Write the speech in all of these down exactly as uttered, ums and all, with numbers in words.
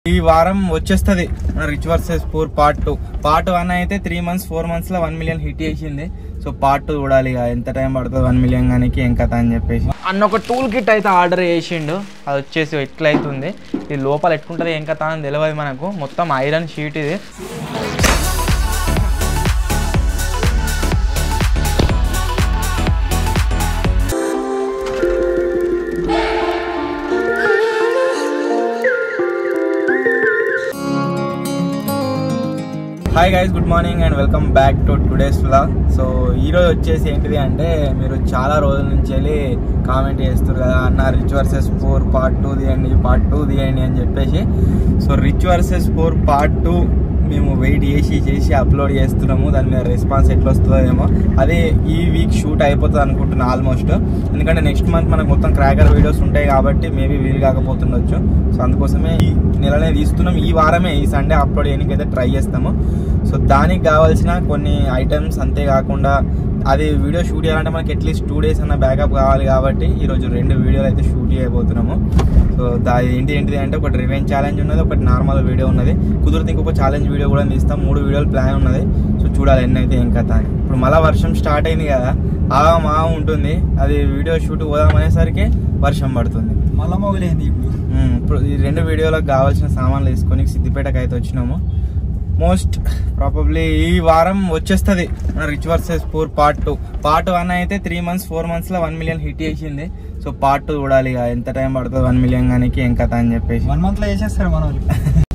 ఈ వారం వచ్చేస్తుంది rich versus poor part two. Part one అయితే త్రీ మంత్స్ ఫోర్ మంత్స్ లో వన్ మిలియన్ హిట్ చేసింది. సో పార్ట్ టూ చూడాలి ఎంత టైం పడుతుంది వన్ మిలియన్ కానీ ఏం కథ అని చెప్పేసి అన్న ఒక టూల్ కిట్ అయితే ఆర్డర్ చేసిండు. అది వచ్చేసి ఎట్లయితుంది, ఇది లోపల ఎట్లుంటుంది ఏం కథ అని తెలియదు మనకు. మొత్తం ఐరన్ షీట్ ఇది. Hi guys, good morning and welcome back to today's vlog. So ఈరోజు వచ్చేసి ఏంటిది అంటే, మీరు చాలా రోజుల నుంచి వెళ్ళి కామెంట్ చేస్తారు కదా అన్న rich versus poor part two తీయండి పార్ట్ టూ తీయండి అని చెప్పేసి. So rich versus poor part two మేము వెయిట్ చేసి చేసి అప్లోడ్ చేస్తున్నాము. దాని మీద రెస్పాన్స్ ఎట్లా వస్తుందో ఏమో. అదే ఈ వీక్ షూట్ అయిపోతుంది అనుకుంటున్నా ఆల్మోస్ట్. ఎందుకంటే నెక్స్ట్ మంత్ మనకు మొత్తం క్రాకర్ వీడియోస్ ఉంటాయి కాబట్టి మేబీ వీలు కాకపోతుండొచ్చు. సో అందుకోసమే ఈ నెలనే తీస్తున్నాం. ఈ వారమే ఈ సండే అప్లోడ్ చేయడానికి అయితే ట్రై చేస్తాము. సో దానికి కావాల్సిన కొన్ని ఐటమ్స్, అంతేకాకుండా అది వీడియో షూట్ చేయాలంటే మనకి అట్లీస్ట్ టూ డేస్ అన్న బ్యాకప్ కావాలి కాబట్టి ఈరోజు రెండు వీడియోలు అయితే షూట్ చేయబోతున్నాము. సో దా ఏంటి ఏంటిది అంటే, ఒకటి రివెంజ్ ఛాలెంజ్ ఉన్నది, ఒకటి నార్మల్ వీడియో ఉన్నది. కుదిరితే ఇంకొక ఛాలెంజ్ వీడియో కూడా తీస్తాం. మూడు వీడియోలు ప్లాన్ ఉన్నది. సో చూడాలి ఎన్ని అయితే ఏం కథ అని. ఇప్పుడు మళ్ళీ వర్షం స్టార్ట్ అయింది కదా, ఆ మా ఉంటుంది. అది వీడియో షూట్ పోదామనేసరికి వర్షం పడుతుంది, మళ్ళీ మొదలైంది. ఇప్పుడు ఇప్పుడు ఈ రెండు వీడియోలకు కావాల్సిన సామాన్లు తీసుకొని సిద్దిపేటకు అయితే వచ్చినాము. మోస్ట్ ప్రాబబ్లీ ఈ వారం వచ్చేస్తుంది rich versus poor part two. Part one అయితే త్రీ మంత్స్ ఫోర్ మంత్స్ లో వన్ మిలియన్ హిట్ చేసింది. సో పార్ట్ టూ చూడాలి ఎంత టైం పడుతుంది వన్ మిలియన్ కానీ ఏం కథ అని చెప్పేసి. వన్ మంత్ లో వేసేస్తారు మన వాళ్ళు.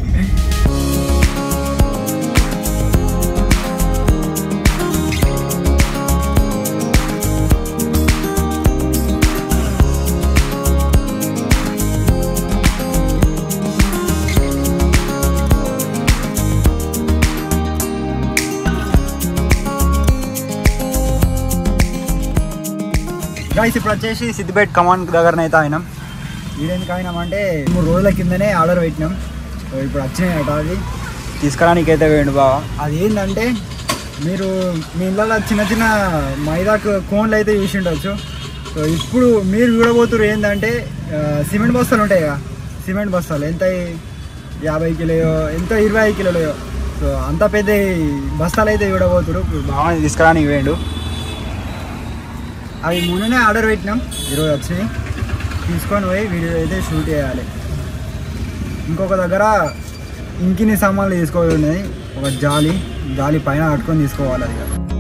గైస్ ఇప్పుడు వచ్చేసి సిద్దిపేట కమాన్ దగ్గరనైతే అయినాం. వీడెందుకు అయినామంటే మూడు రోజుల కిందనే ఆర్డర్ పెట్టినాం. సో ఇప్పుడు వచ్చినాయట, అది తీసుకురానికి అయితే వేయండి బావా. అది ఏంటంటే, మీరు మీ ఇళ్ళలో చిన్న చిన్న మైదాకు కోన్లు అయితే చూసి ఉండొచ్చు. సో ఇప్పుడు మీరు చూడబోతున్నారు ఏంటంటే, సిమెంట్ బస్తాలు ఉంటాయి కదా, సిమెంట్ బస్తాలు ఎంత యాభై కిలోయో ఎంత ఇరవై ఐదు కిలోయో. సో అంత పెద్ద బస్తాలు అయితే చూడబోతున్నారు. బాగా తీసుకురానికి వేయండు. అవి మొన్ననే ఆర్డర్ పెట్టినాం, ఈరోజు వచ్చినాయి. తీసుకొని పోయి వీడియో అయితే షూట్ చేయాలి. ఇంకొక దగ్గర ఇంకిన్ని సామాన్లు తీసుకోవాలి ఉన్నాయి. ఒక జాలి జాలి పైన కట్టుకొని తీసుకోవాలి. అది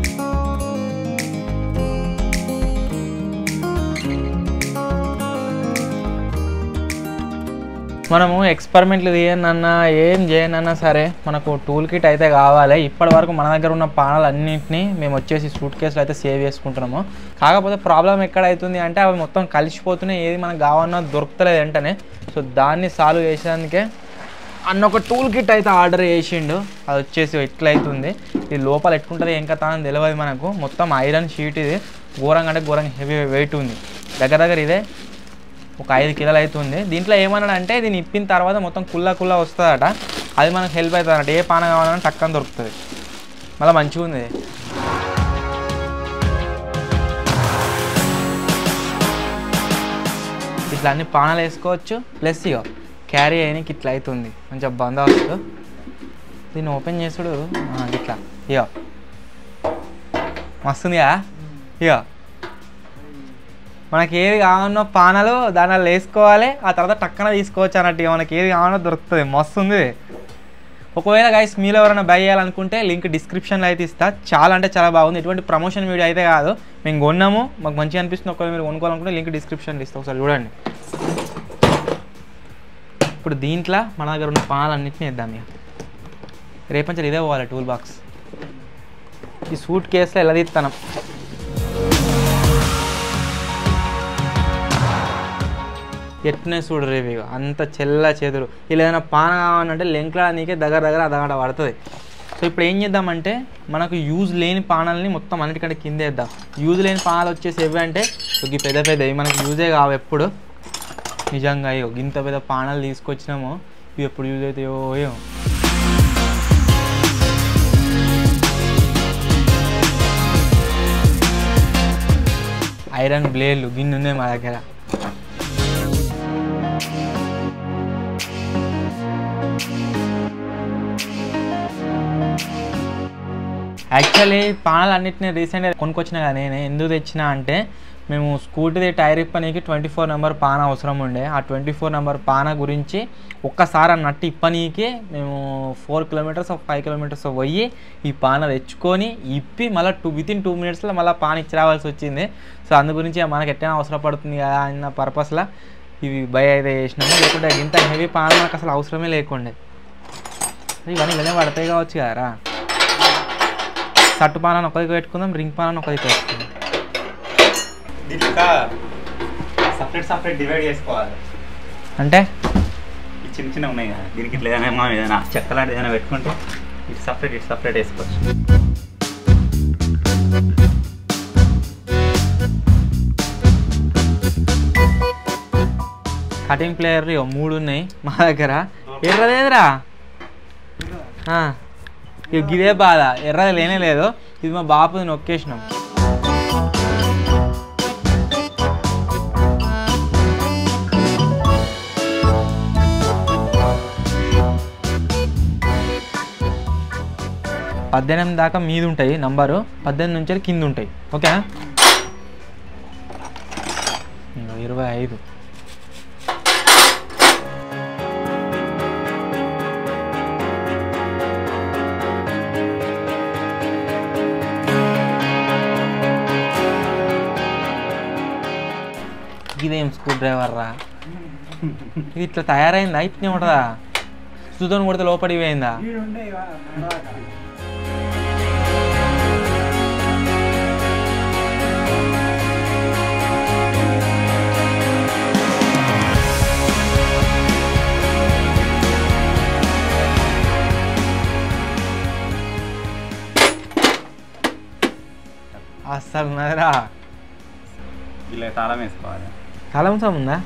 మనము ఎక్స్పెరిమెంట్లు చేయనన్నా ఏం చేయనన్నా సరే మనకు టూల్ కిట్ అయితే కావాలి. ఇప్పటి వరకు మన దగ్గర ఉన్న పానాలు అన్నింటినీ మేము వచ్చేసి సూట్ కేసులు అయితే సేవ్ చేసుకుంటున్నాము. కాకపోతే ప్రాబ్లం ఎక్కడ అవుతుంది అంటే, అవి మొత్తం కలిసిపోతున్నాయి, ఏది మనకు కావాలన్నా దొరుకుతలేదు వెంటనే. సో దాన్ని సాల్వ్ చేసేందుకే అన్న ఒక టూల్ కిట్ అయితే ఆర్డర్ చేసిండు. అది వచ్చేసి ఎట్లయితుంది, ఇది లోపల ఎట్లుంటుంది ఏం కథ అని తెలియదు మనకు. మొత్తం ఐరన్ షీట్ ఇది. ఘోరంగా అంటే ఘోరంగా హెవీ వెయిట్ ఉంది. దగ్గర దగ్గర ఇదే ఒక ఐదు కిలోలు అవుతుంది. దీంట్లో ఏమన్నాడు అంటే, దీన్ని ఇప్పిన తర్వాత మొత్తం కుల్లా కుల్లా వస్తుందట. అది మనకు హెల్ప్ అవుతుంది అన్నట్టు. ఏ పాన కావాలన్నా టక్కన దొరుకుతుంది. మళ్ళీ మంచిగా ఉంది. ఇట్లా అన్ని పానాలు వేసుకోవచ్చు. ప్లస్ ఇక క్యారీ అయ్యడానికి ఇట్లా అవుతుంది, మంచిగా బందోబస్తు. దీన్ని ఓపెన్ చేసుడు ఇట్లా ఇక మస్తుందిగా. ఇక మనకి ఏది కావాలన్నో పానాలు దానిలో వేసుకోవాలి, ఆ తర్వాత టక్కన తీసుకోవచ్చు అన్నట్టు. మనకి ఏది కావాలన్నా దొరుకుతుంది, మస్తు ఉంది. ఒకవేళ గైస్ మీలో ఎవరైనా బై చేయాలనుకుంటే లింక్ డిస్క్రిప్షన్లో అయితే ఇస్తా. చాలా అంటే చాలా బాగుంది. ఎటువంటి ప్రమోషన్ వీడియో అయితే కాదు, మేము కొన్నాము, మాకు మంచిగా అనిపిస్తుంది. ఒకవేళ మీరు కొనుక్కోవాలనుకుంటే లింక్ డిస్క్రిప్షన్లో ఇస్తాం, ఒకసారి చూడండి. ఇప్పుడు దీంట్లో మన దగ్గర ఉన్న పానాలన్నింటినీ వేద్దాం. ఇక రేపంచలు ఇదే పోవాలి టూల్ బాక్స్. ఈ సూట్ కేసులో ఎలా తీస్తాను. ఎట్నే చూడు రేవి అంత చెల్ల చేతులు. ఇలా ఏదైనా పాన కావాలంటే లెంక్లా నీకే దగ్గర దగ్గర అదగడ పడుతుంది. సో ఇప్పుడు ఏం చేద్దామంటే, మనకు యూజ్ లేని పానాలని మొత్తం అన్నిటికంటే కింద వేద్దాం. యూజ్ లేని పానాలు వచ్చేసి ఇవి అంటే ఈ పెద్ద పెద్ద ఇవి మనకి యూజే కావు ఎప్పుడు. నిజంగా అయ్యో ఇంత పెద్ద పానాలు తీసుకొచ్చినామో ఇవి ఎప్పుడు యూజ్ అవుతాయో ఏమో. ఐరన్ బ్లేడ్లు గిన్నె ఉన్నాయి మా దగ్గర. యాక్చువల్లీ పానాలు అన్నింటినీ రీసెంట్గా కొనుక్కొచ్చిన కదా నేనే. ఎందుకు తెచ్చినా అంటే మేము స్కూటీది టైర్ ఇప్పనీకి ట్వంటీ ఫోర్ నెంబర్ పాన అవసరం ఉండే. ఆ ట్వంటీ ఫోర్ నెంబర్ పాన గురించి ఒక్కసారి అన్నట్టు ఇప్పనీకి మేము ఫోర్ కిలోమీటర్స్ ఫైవ్ కిలోమీటర్స్ పోయి ఈ పాన తెచ్చుకొని ఇప్పి మళ్ళీ టూ విత్ ఇన్ టూ మినిట్స్లో మళ్ళీ పాన ఇచ్చి రావాల్సి వచ్చింది. సో అందు గురించి మనకి ఎట్టైనా అవసరం పడుతుంది కదా అన్న పర్పస్లో ఇవి బై అయితే చేసినాము. లేకుంటే ఇంత హెవీ పాన మనకు అసలు అవసరమే లేకుండే. ఇవన్నీ ఇవన్నీ పడతాయి కావచ్చు కదరా. సట్టు పానాన్ని ఒకరికి పెట్టుకుందాం, రింగ్ పానాన్ని ఒకరికి పెట్టుకుందాం. దీనికి సపరేట్ సపరేట్ డివైడ్ చేసుకోవాలి. అంటే ఈ చిన్న చిన్న ఉన్నాయి కదా, దీనికి ఇట్లా ఏదైనా మనం ఏదైనా చెక్క లాంటిది ఏదైనా పెట్టుకుంటే ఇటు సపరేట్ ఇటు సపరేట్ వేసుకోవచ్చు. కటింగ్ ప్లేయర్ మూడు ఉన్నాయి మా దగ్గర. ఎర్రదేదిరా ఇదే బాధ, ఎర్రది లేనే లేదు. ఇది మా బాపుది నొక్కేసినాం. పద్దెనిమిది దాకా మీద ఉంటాయి నంబరు, పద్దెనిమిది నుంచి కింద ఉంటాయి. ఓకేనా? ఇరవై ఐదు ఇదేం స్క్రూ డ్రైవర్ రా, ఇది ఇట్లా తయారైందా? ఇట్నే ఉంటుందా? సుధోని కొడితే లోపలికి పోయిందా? అస్సలు ఉన్నదిరా. ఇలా తాళం వేసుకోవాలి. తాళం సాం ఉందా?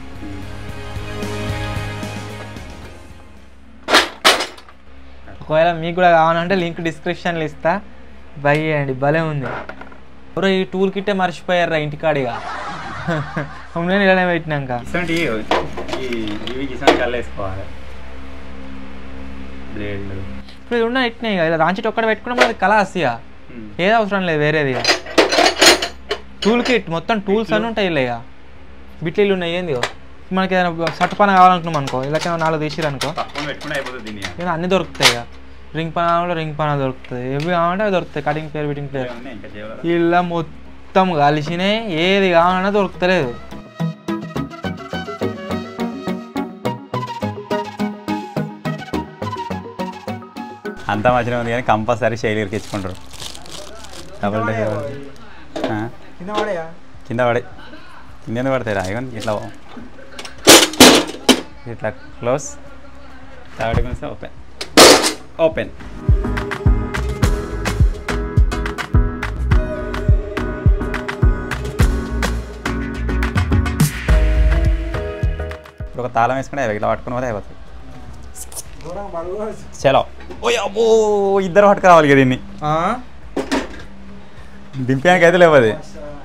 ఒకవేళ మీకు కూడా కావాలంటే లింక్ డిస్క్రిప్షన్లో ఇస్తా, బై చేయండి. భలే ఉంది. ఎవరో ఈ టూల్ కిట్టే మర్చిపోయారా ఇంటికాడిగా. నేను ఇలానే పెట్టినాక ఇసంటి ఇవి ఇసంటి కళ్ళు వేసుకోవాలి. బ్లేడ్లు ఇప్పుడు ఇది ఉన్న ఇట్నే ఇలా రాంచిట్ ఒక్కడ పెట్టుకున్నా మనది కళ వస్తాయా, ఏది అవసరం లేదు వేరేది. టూల్ కిట్ మొత్తం టూల్స్ అన్నీ ఉంటాయి. ఇలా బిట్లీలు ఉన్నాయి. ఏంది మనకి ఏదైనా సట్టు పని కావాలనుకున్నాం అనుకో, ఇలాకేమో నాలుగు తీసిరు అనుకో, ఏదో అన్నీ దొరుకుతాయి. ఇక రింగ్ పనాలో రింగ్ పనా దొరుకుతుంది, ఎవి కావాలంటే అవి దొరుకుతాయి. కటింగ్ ప్లేయర్, బిటింగ్ ప్లేయర్ ఇలా మొత్తం కలిసినాయి. ఏది కావాలన్నా దొరుకుతలేదు. అంతా మంచిగా ఉంది కానీ కంపల్సరీ శైలికి ఇచ్చుకుంటారు. డబుల్ కింద పడే కింద ఎందుకు పడతాయి రా? ఇవన్నీ ఇట్లా ఇట్లా క్లోజ్, థర్డ్ కొంచెం ఓపెన్ ఓపెన్. ఇప్పుడు ఒక తాళం వేసుకుంటే ఇట్లా పట్టుకుని పోతే అయిపోతుంది. చలో. ఓ అబ్బో, ఇద్దరు పట్టుకురావాలి కదా దీన్ని. దింపానికి అయితే లేవు అది.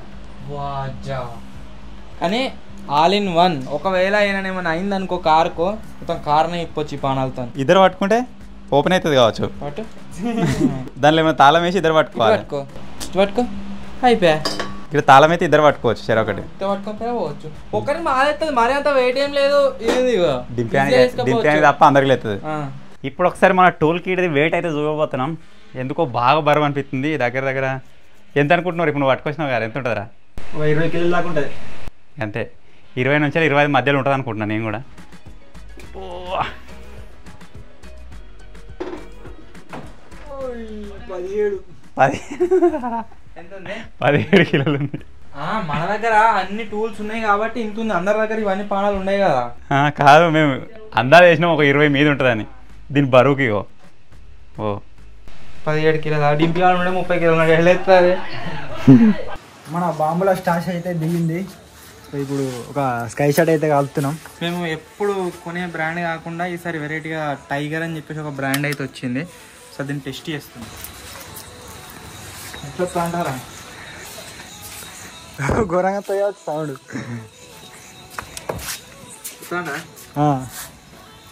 కానీ ఆల్ ఇన్ వన్. ఒకవేళ ఏమైనా ఏమైనా అయింది అనుకో కారుకో, మొత్తం కార్నే ఇప్పొచ్చు పానాలతో. ఇద్దరు పట్టుకుంటే ఓపెన్ అవుతుంది కావచ్చు. పట్టు, దానిలో ఏమైనా తాళం వేసి ఇద్దరు పట్టుకోవాలి. పట్టుకో పట్టుకో అయిపోయా. ఇక్కడ తాళం అయితే ఇద్దరు పట్టుకోవచ్చు. సరే ఒకటి పట్టుకోవచ్చు. ఒకరి మాదేస్తుంది, మరీ అంత వెయిట్ ఏం లేదు. దింపానికి దింపానికి తప్ప అందరికి లేదు. ఇప్పుడు ఒకసారి మన టూల్ కిట్ వెయిట్ అయితే చూడబోతున్నాం. ఎందుకో బాగా బరువు అనిపిస్తుంది. దగ్గర దగ్గర ఎంత అనుకుంటున్నారు ఇప్పుడు నువ్వు పట్టుకొచ్చినావు కదా? ఎంత ఉంటుందిరా? ఇరవై కిలోల దాకా ఉంటుంది అంతే. ఇరవై నుంచి ఇరవై ఐదు మధ్యలో ఉంటుంది అనుకుంటున్నాను నేను కూడా. పదిహేడు పది పదిహేడు కిలోలు ఉంది. మన దగ్గర అన్ని టూల్స్ ఉన్నాయి కాబట్టి ఇంత ఉంది. అందరి దగ్గర ఇవన్నీ పానాలు ఉన్నాయి కదా. కాదు, మేము అందాలు వేసినాం ఒక ఇరవై మీద ఉంటుందని దీని బరువుకి. ఓ ఓ పదిహేడు కిలోలు డింపియాలు ఉండే ముప్పై కిలోలు వెళ్ళేస్తుంది. మన బాంబుల స్టాష్ అయితే దిగింది. సో ఇప్పుడు ఒక స్కై షాట్ అయితే కాలుతున్నాం. మేము ఎప్పుడు కొనే బ్రాండ్ కాకుండా ఈసారి వెరైటీగా టైగర్ అని చెప్పేసి ఒక బ్రాండ్ అయితే వచ్చింది. సో దీన్ని టెస్ట్ చేస్తుంది. ఎట్లా అంటారా? ఘోరంగా తోయవచ్చు సౌండ్.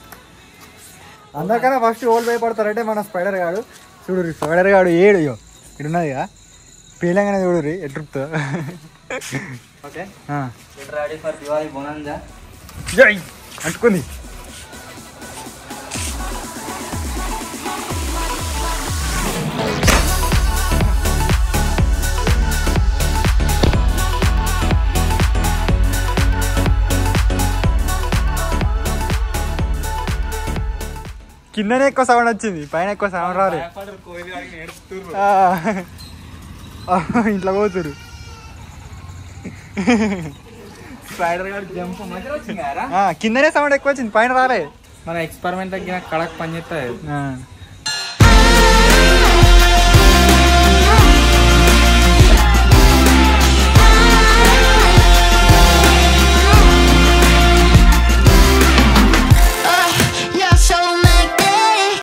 అందరికన్నా ఫస్ట్ ఓల్డ్ భయపడతారంటే మన స్పైడర్ గాడు. చూడు స్పైడర్ గాడు ఏడు ఇక్కడ ఉన్నదిగా పేలంగానే చూడరు ఎట్రుపుతో. Okay get ready for Diwali bonanza. జై అంటుకుంది. కిందనే ఎక్కువ సౌండ్ వచ్చింది, పైన ఎక్కువ సౌండ్ రాలే. ఇంట్లో పోతురు. జంప్ కిందనే సౌండ్ ఎక్కువ వచ్చింది, పైన రాలే. మన ఎక్స్పెరిమెంట్ తగ్గిన కడక్ పని చేస్తుంది.